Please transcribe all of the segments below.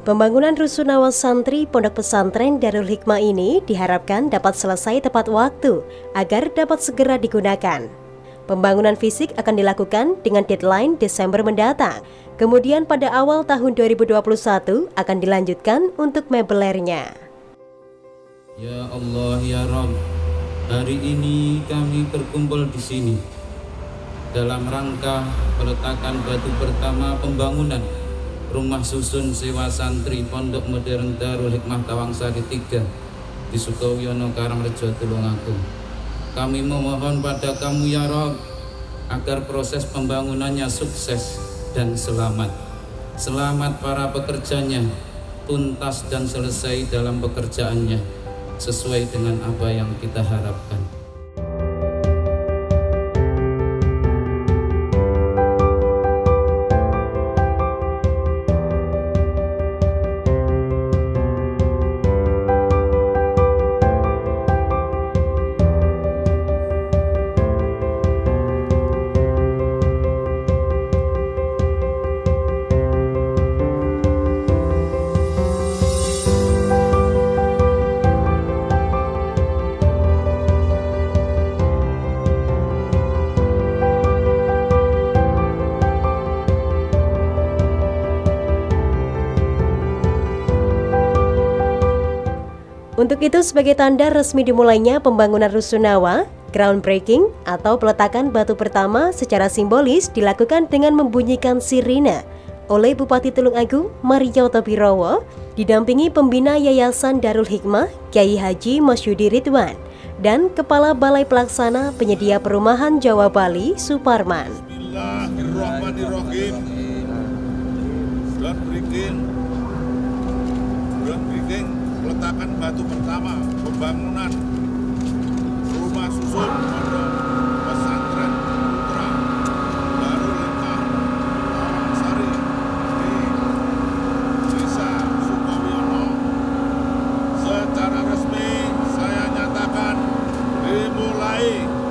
Pembangunan Rusunawa Santri Pondok Pesantren Darul Hikmah ini diharapkan dapat selesai tepat waktu agar dapat segera digunakan. Pembangunan fisik akan dilakukan dengan deadline Desember mendatang. Kemudian pada awal tahun 2021 akan dilanjutkan untuk mebelernya. Ya Allah, ya Rabb, hari ini kami berkumpul di sini dalam rangka peletakan batu pertama pembangunan Rumah Susun Sewa Santri Pondok Modern Darul Hikmah Tawangsari 3 di Sukowiono, Karangrejo, Tulungagung. Kami memohon pada kamu ya Rabb agar proses pembangunannya sukses dan selamat. Selamat para pekerjanya, tuntas dan selesai dalam pekerjaannya sesuai dengan apa yang kita harapkan. Untuk itu, sebagai tanda resmi dimulainya pembangunan Rusunawa, groundbreaking atau peletakan batu pertama secara simbolis dilakukan dengan membunyikan sirine oleh Bupati Tulungagung Mario Tobirowo, didampingi pembina Yayasan Darul Hikmah Kyai Haji Masyudi Ridwan dan Kepala Balai Pelaksana Penyedia Perumahan Jawa Bali Suparman. Bismillahirrahmanirrahim. Groundbreaking peletakan batu pertama pembangunan Rumah Susun Pondok Pesantren Putra Darul Hikmah Tawangsari di Desa Sukowiono. Secara resmi saya nyatakan dimulai.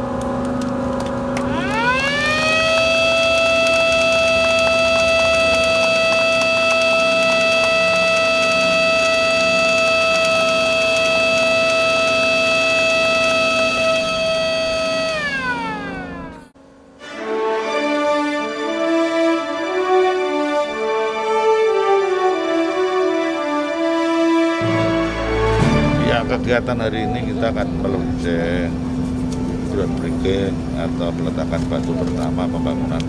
Kegiatan hari ini kita akan melaunching groundbreaking atau peletakan batu pertama pembangunan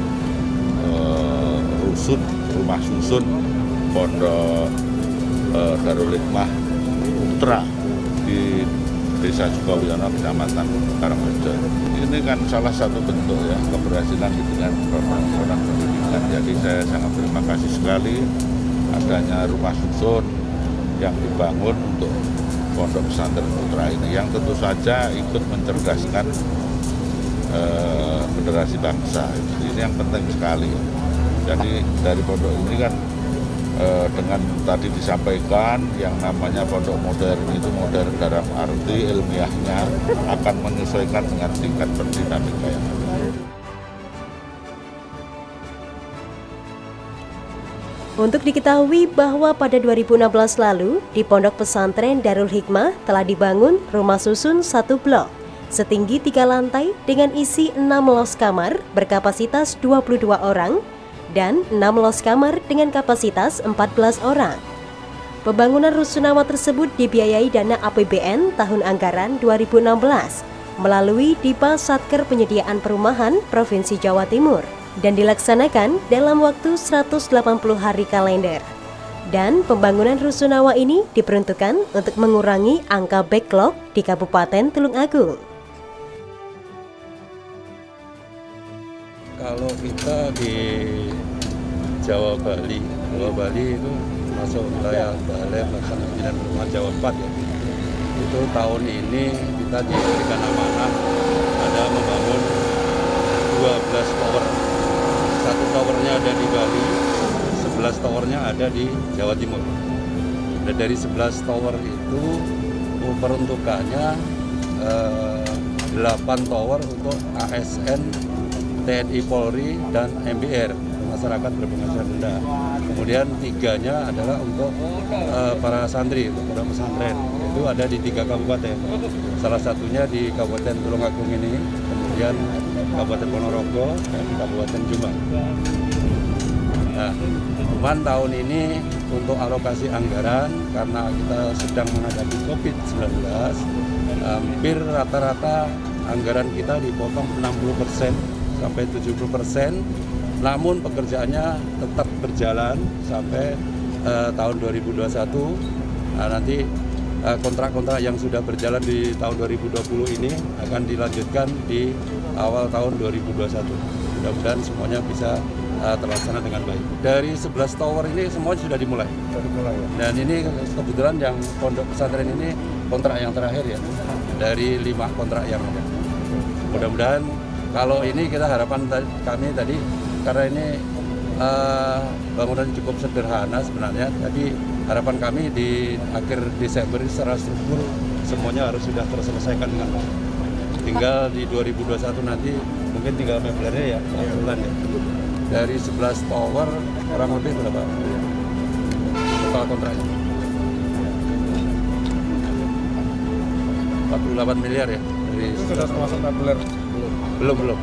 Rumah Susun Pondok Darul Hikmah Putra di Desa Sukowiono, Kecamatan Karangrejo. Ini kan salah satu bentuk ya keberhasilan dengan program pendidikan. Jadi saya sangat terima kasih sekali adanya Rumah Susun yang dibangun untuk Pondok Pesantren Putra ini, yang tentu saja ikut mencerdaskan generasi bangsa. Ini yang penting sekali. Jadi dari pondok ini kan dengan tadi disampaikan yang namanya pondok modern itu modern dalam arti ilmiahnya akan menyesuaikan dengan tingkat berdinamika yang ada. Untuk diketahui bahwa pada 2016 lalu, di Pondok Pesantren Darul Hikmah telah dibangun rumah susun 1 blok, setinggi 3 lantai dengan isi 6 los kamar berkapasitas 22 orang, dan 6 los kamar dengan kapasitas 14 orang. Pembangunan Rusunawa tersebut dibiayai dana APBN tahun anggaran 2016, melalui Dipa Satker Penyediaan Perumahan Provinsi Jawa Timur, dan dilaksanakan dalam waktu 180 hari kalender. Dan pembangunan Rusunawa ini diperuntukkan untuk mengurangi angka backlog di Kabupaten Tulungagung. Kalau kita di Jawa Bali itu masuk wilayah Balai Pelaksana Penyedia Perumahan Jawa 4 ya. Itu tahun ini kita diberikan amanah ada membangun 12 tower. 1 towernya ada di Bali, 11 towernya ada di Jawa Timur. Dan dari 11 tower itu peruntukannya 8 tower untuk ASN, TNI Polri, dan MBR, masyarakat berpenghasilan rendah. Kemudian 3-nya adalah untuk para santri, untuk pondok pesantren. Itu ada di 3 kabupaten. Salah satunya di Kabupaten Tulungagung ini, kemudian Kabupaten Ponorogo, dan Kabupaten Jombang. Nah, cuman tahun ini untuk alokasi anggaran, karena kita sedang menghadapi COVID-19, hampir rata-rata anggaran kita dipotong 60% sampai 70%, namun pekerjaannya tetap berjalan sampai tahun 2021. Nah, nanti kontrak-kontrak yang sudah berjalan di tahun 2020 ini akan dilanjutkan di awal tahun 2021. Mudah-mudahan semuanya bisa terlaksana dengan baik. Dari 11 tower ini semuanya sudah dimulai. Dan ini kebetulan yang pondok pesantren ini kontrak yang terakhir ya, dari 5 kontrak yang ada. Mudah-mudahan kalau ini kita harapan kami tadi, karena ini bangunan cukup sederhana sebenarnya, jadi harapan kami di akhir Desember secara struktur semuanya harus sudah terselesaikan dengan baik. Tinggal di 2021 nanti mungkin tinggal meblernya ya, bulan ya. Dari 11 tower kurang lebih berapa total kontraknya? 48 miliar ya. Dari itu sudah termasuk mebler? Belum.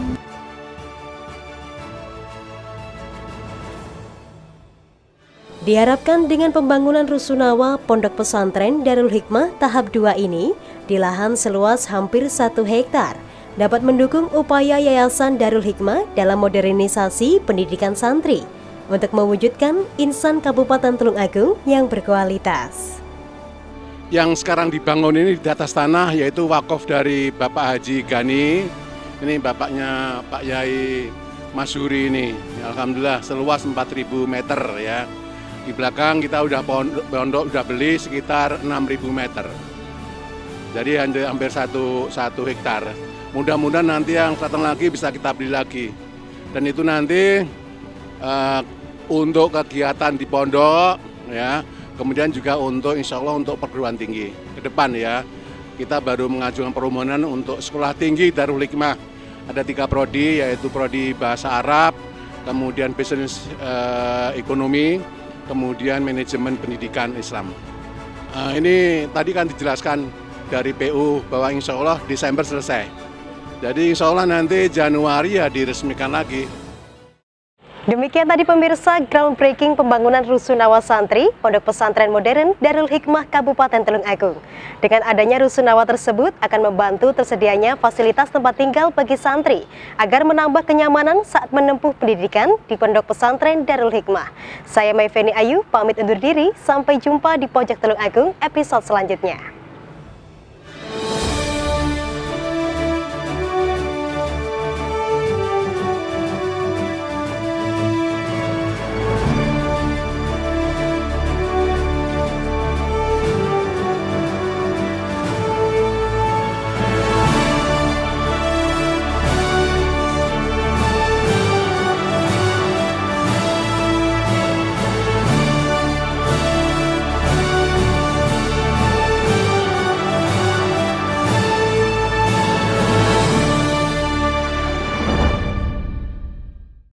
Diharapkan dengan pembangunan rusunawa Pondok Pesantren Darul Hikmah tahap 2 ini di lahan seluas hampir 1 hektar dapat mendukung upaya Yayasan Darul Hikmah dalam modernisasi pendidikan santri untuk mewujudkan insan Kabupaten Tulungagung yang berkualitas. Yang sekarang dibangun ini di atas tanah yaitu wakaf dari Bapak Haji Gani. Ini bapaknya Pak Yai Masyuri ini. Alhamdulillah seluas 4.000 meter ya. Di belakang kita udah pondok udah beli sekitar 6.000 meter. Jadi hampir 1 hektar. Mudah-mudahan nanti yang datang lagi bisa kita beli lagi. Dan itu nanti untuk kegiatan di pondok ya. Kemudian juga untuk insya Allah untuk perguruan tinggi ke depan ya. Kita baru mengajukan permohonan untuk sekolah tinggi Darul Hikmah. Ada 3 prodi yaitu prodi bahasa Arab, kemudian bisnis ekonomi, kemudian manajemen pendidikan Islam. Ini tadi kan dijelaskan dari PU bahwa insya Allah Desember selesai. Jadi insya Allah nanti Januari ya diresmikan lagi. Demikian tadi pemirsa groundbreaking pembangunan rusunawa santri Pondok Pesantren Modern Darul Hikmah Kabupaten Tulungagung. Dengan adanya rusunawa tersebut akan membantu tersedianya fasilitas tempat tinggal bagi santri agar menambah kenyamanan saat menempuh pendidikan di Pondok Pesantren Darul Hikmah. Saya Mayfeni Ayu pamit undur diri, sampai jumpa di Pojok Tulungagung episode selanjutnya.